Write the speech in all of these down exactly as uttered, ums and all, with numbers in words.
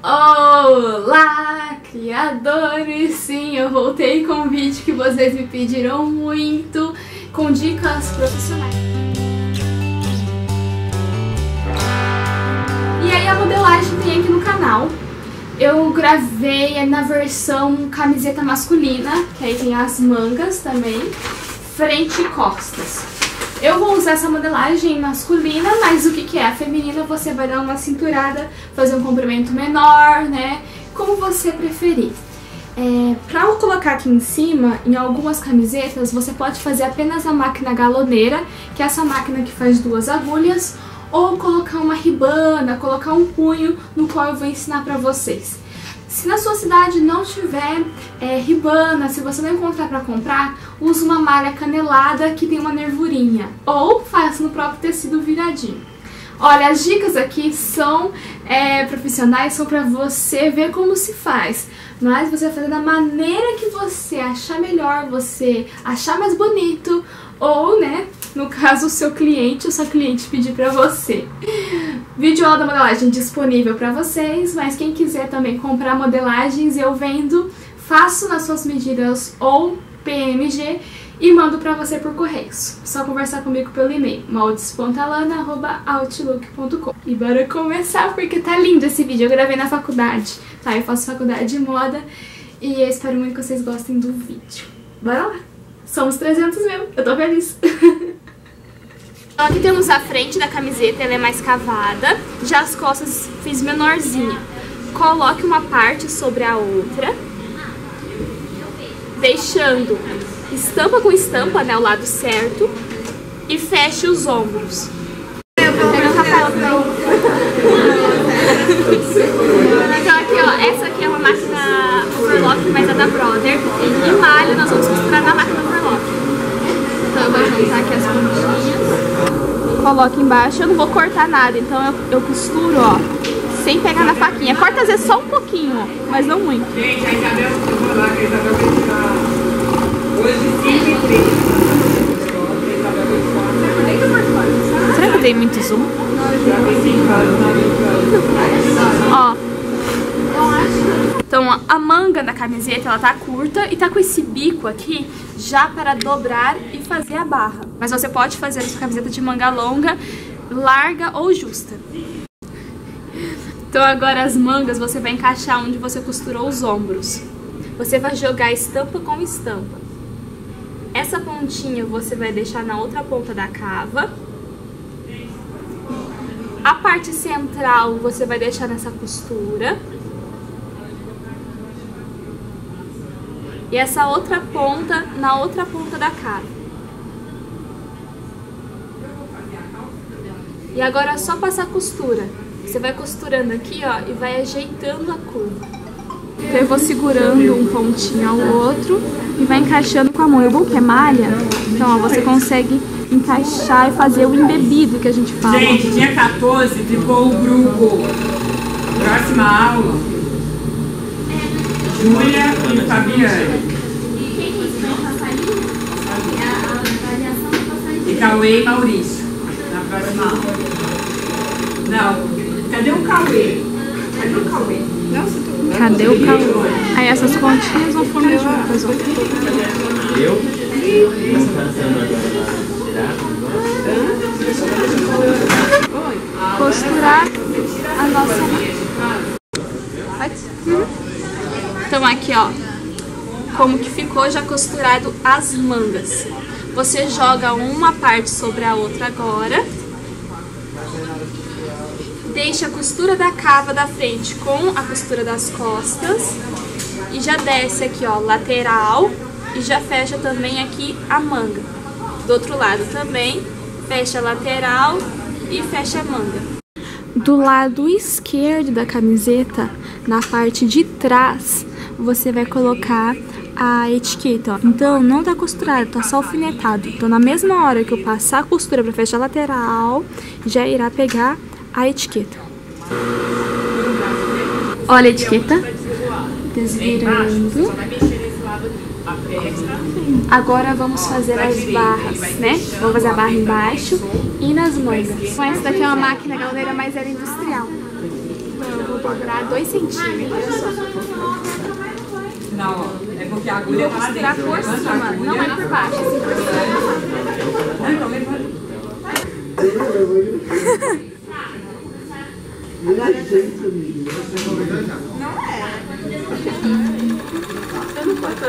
Olá, criadores! Sim, eu voltei com um vídeo que vocês me pediram muito, com dicas profissionais. E aí a modelagem tem aqui no canal. Eu gravei na versão camiseta masculina, que aí tem as mangas também, frente e costas. Eu vou usar essa modelagem masculina, mas o que que é? A feminina você vai dar uma cinturada, fazer um comprimento menor, né? Como você preferir. É, pra eu colocar aqui em cima, em algumas camisetas, você pode fazer apenas a máquina galoneira, que é essa máquina que faz duas agulhas, ou colocar uma ribana, colocar um punho, no qual eu vou ensinar pra vocês. Se na sua cidade não tiver é, ribana, se você não encontrar para comprar, use uma malha canelada que tem uma nervurinha. Ou faça no próprio tecido viradinho. Olha, as dicas aqui são é, profissionais, são para você ver como se faz. Mas você vai fazer da maneira que você achar melhor, você achar mais bonito. Ou, né, no caso, o seu cliente ou sua cliente pedir pra você. Vídeo aula da modelagem disponível pra vocês, mas quem quiser também comprar modelagens, eu vendo, faço nas suas medidas ou P M G e mando pra você por correios. Só conversar comigo pelo e-mail, moldes ponto alana arroba outlook ponto com. E bora começar, porque tá lindo esse vídeo, eu gravei na faculdade, tá? Eu faço faculdade de moda e eu espero muito que vocês gostem do vídeo. Bora lá! Somos trezentos mil, eu tô feliz. Então aqui temos a frente da camiseta, ela é mais cavada. Já as costas fiz menorzinha. Coloque uma parte sobre a outra, deixando estampa com estampa, né, o lado certo. E feche os ombros. Pega o Rafael pra Então aqui, ó, essa aqui é uma máquina overlock, mas é da Brother. E malha nós vamos costurar na máquina overlock. Então eu vou juntar aqui as pontinhas. Coloco embaixo, eu não vou cortar nada, então eu, eu costuro, ó, sem pegar na faquinha. Corta às vezes só um pouquinho, ó, mas não muito. Gente, a Isabel, eu vou lá, a Isabel vai ficar hoje cinco e três. Será que tem muito zoom? Ó. Então a manga da camiseta ela tá curta e tá com esse bico aqui já para dobrar e fazer a barra. Mas você pode fazer a sua camiseta de manga longa, larga ou justa. Então agora as mangas você vai encaixar onde você costurou os ombros. Você vai jogar estampa com estampa. Essa pontinha você vai deixar na outra ponta da cava. A parte central você vai deixar nessa costura. E essa outra ponta na outra ponta da cava. E agora é só passar a costura. Você vai costurando aqui, ó, e vai ajeitando a curva. Então eu vou segurando um pontinho ao outro e vai encaixando com a mão. É bom que é malha, então ó, você consegue encaixar e fazer o embebido que a gente fala. Gente, dia quatorze ficou o grupo. Próxima aula. Júlia e Fabiane. E Cauê e Maurício. Na próxima aula. Não. Cadê o Cauê? Cadê o Cauê? Cadê o Cauê? Aí essas pontinhas vão formar juntas, ó. Eu? Costurar a nossa máquina. Então aqui, ó, como que ficou já costurado as mangas. Você joga uma parte sobre a outra agora. Deixa a costura da cava da frente com a costura das costas. E já desce aqui, ó, lateral. E já fecha também aqui a manga. Do outro lado também, fecha a lateral e fecha a manga. Do lado esquerdo da camiseta, na parte de trás, você vai colocar a etiqueta, ó. Então não tá costurado, tá só alfinetado. Então na mesma hora que eu passar a costura para fechar a lateral, já irá pegar a etiqueta. Olha a etiqueta. Desvirando. Agora vamos fazer as barras, né? Vamos fazer a barra embaixo e nas mangas. Então essa daqui é uma máquina galoneira, mas ela é industrial. Então eu vou dobrar dois centímetros. Não, ó, é porque a agulha Vou costurar por cima, não é por baixo, assim por cima. Não, então levanta. Não é. Eu não posso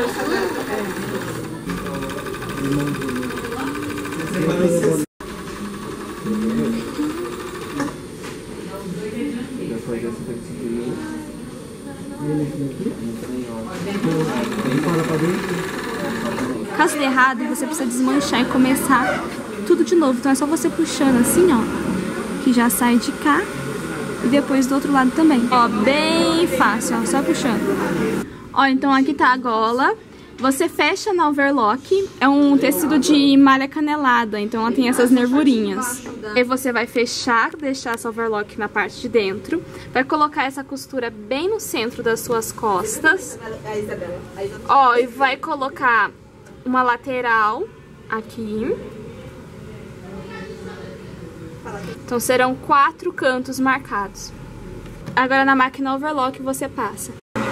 Caso dê errado, você precisa desmanchar e começar tudo de novo. Então é só você puxando assim, ó, que já sai de cá. E depois do outro lado também. Ó, bem fácil, ó, só puxando. Ó, então aqui tá a gola. Você fecha na overlock. É um tecido de malha canelada, então ela tem essas nervurinhas. Aí você vai fechar, deixar essa overlock na parte de dentro. Vai colocar essa costura bem no centro das suas costas. Ó, e vai colocar uma lateral aqui. Então serão quatro cantos marcados. Agora na máquina overlock você passa.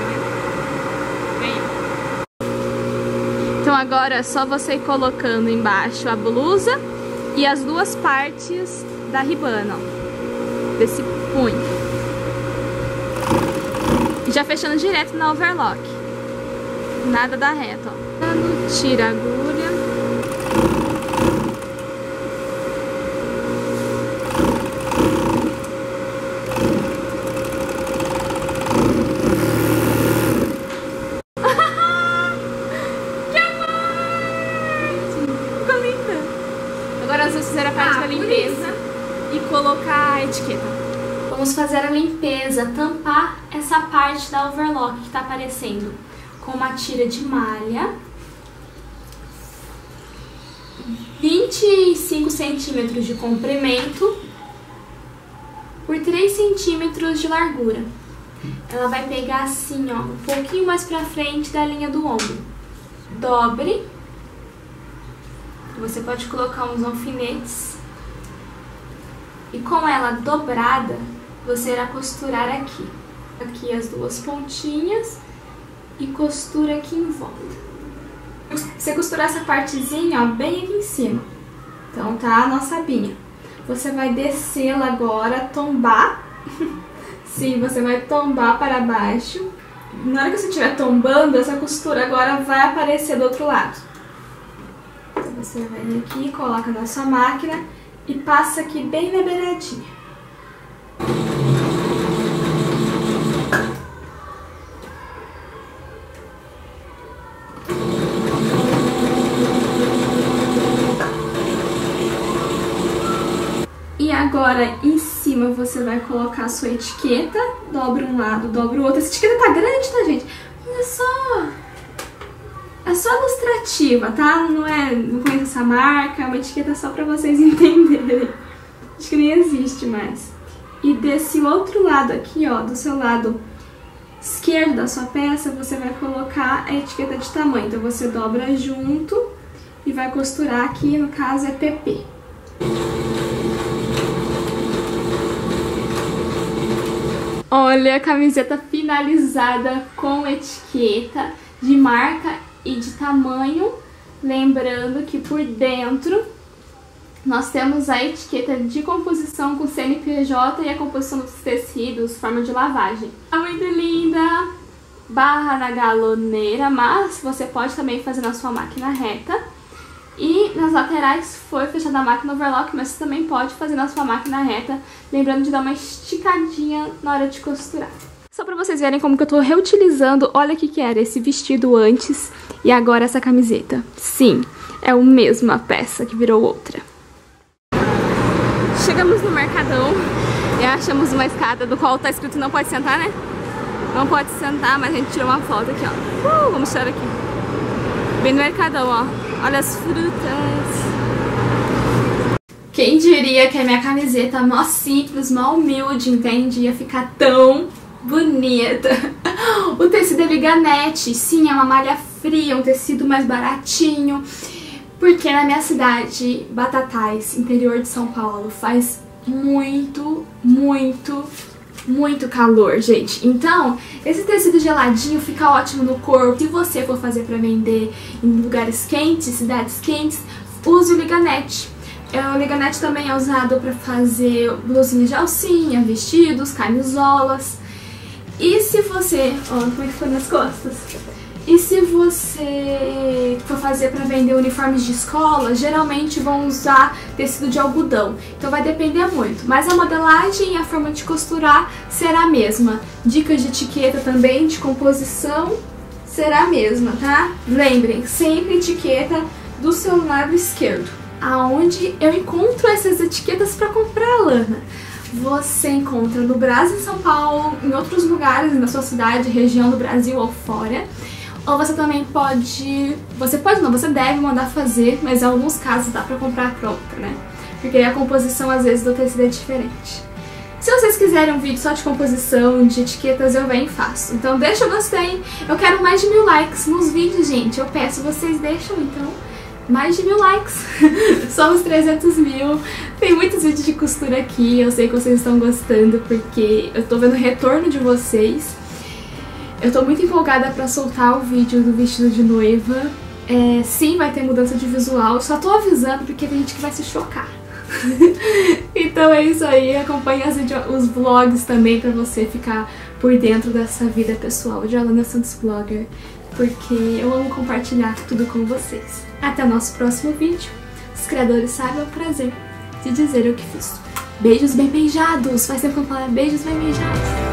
Então agora é só você ir colocando embaixo a blusa e as duas partes da ribana, ó, desse punho. E já fechando direto na overlock. Nada dá reto, ó. Tira a agulha. Vamos fazer a parte ah, da limpeza e colocar a etiqueta. Vamos fazer a limpeza, tampar essa parte da overlock que tá aparecendo com uma tira de malha, vinte e cinco centímetros de comprimento por três centímetros de largura. Ela vai pegar assim, ó, um pouquinho mais pra frente da linha do ombro. Dobre. Você pode colocar uns alfinetes e com ela dobrada, você irá costurar aqui. Aqui as duas pontinhas e costura aqui em volta. Você costurar essa partezinha, ó, bem aqui em cima. Então tá a nossa abinha. Você vai descê-la agora, tombar. Sim, você vai tombar para baixo. Na hora que você estiver tombando, essa costura agora vai aparecer do outro lado. Você vem aqui, coloca na sua máquina e passa aqui bem na beiradinha. E agora em cima você vai colocar a sua etiqueta, dobra um lado, dobra o outro. Essa etiqueta tá grande, tá, gente? Olha só! É só ilustrativa, tá? Não é, não conheço essa marca, é uma etiqueta só pra vocês entenderem. Acho que nem existe mais. E desse outro lado aqui, ó, do seu lado esquerdo da sua peça, você vai colocar a etiqueta de tamanho. Então você dobra junto e vai costurar aqui, no caso é P P. Olha a camiseta finalizada com etiqueta de marca e de tamanho, lembrando que por dentro nós temos a etiqueta de composição com C N P J e a composição dos tecidos, forma de lavagem. Tá muito linda! Barra na galoneira, mas você pode também fazer na sua máquina reta. E nas laterais foi fechada a máquina overlock, mas você também pode fazer na sua máquina reta, lembrando de dar uma esticadinha na hora de costurar. Só pra vocês verem como que eu tô reutilizando, olha o que que era esse vestido antes e agora essa camiseta. Sim, é a mesma peça que virou outra. Chegamos no Mercadão e achamos uma escada do qual tá escrito não pode sentar, né? Não pode sentar, mas a gente tirou uma foto aqui, ó. Uh, vamos tirar aqui. Bem no Mercadão, ó. Olha as frutas. Quem diria que a minha camiseta mó simples, mó humilde, entende? Ia ficar tão bonita. O tecido é liganete, sim, é uma malha fria, um tecido mais baratinho. Porque na minha cidade, Batatais, interior de São Paulo, faz muito, muito muito calor, gente. Então, esse tecido geladinho fica ótimo no corpo. Se você for fazer para vender em lugares quentes, cidades quentes, use o Liganete. O Liganete também é usado para fazer blusinhas de alcinha, vestidos, camisolas. E se você... Ó, como é que ficou nas costas? E se você for fazer para vender uniformes de escola, geralmente vão usar tecido de algodão. Então vai depender muito. Mas a modelagem e a forma de costurar será a mesma. Dicas de etiqueta também, de composição, será a mesma, tá? Lembrem, sempre etiqueta do seu lado esquerdo. Aonde eu encontro essas etiquetas para comprar lana? Você encontra no Brasil, em São Paulo, em outros lugares na sua cidade, região do Brasil ou fora. Ou você também pode... Você pode não, você deve mandar fazer, mas em alguns casos dá pra comprar pronta, né? Porque a composição, às vezes, do tecido é diferente. Se vocês quiserem um vídeo só de composição, de etiquetas, eu venho e faço. Então deixa o gostei. Eu quero mais de mil likes nos vídeos, gente. Eu peço, vocês deixam, então, mais de mil likes. Somos trezentos mil. Tem muitos vídeos de costura aqui. Eu sei que vocês estão gostando, porque eu tô vendo o retorno de vocês. Eu tô muito empolgada pra soltar o vídeo do vestido de noiva. É, sim, vai ter mudança de visual. Só tô avisando porque tem gente que vai se chocar. Então é isso aí. Acompanhe as, os vlogs também pra você ficar por dentro dessa vida pessoal de Alana Santos Blogger. Porque eu amo compartilhar tudo com vocês. Até o nosso próximo vídeo. Os criadores sabem, é um prazer de dizer o que fiz. Beijos bem beijados. Faz tempo que eu falo beijos bem beijados.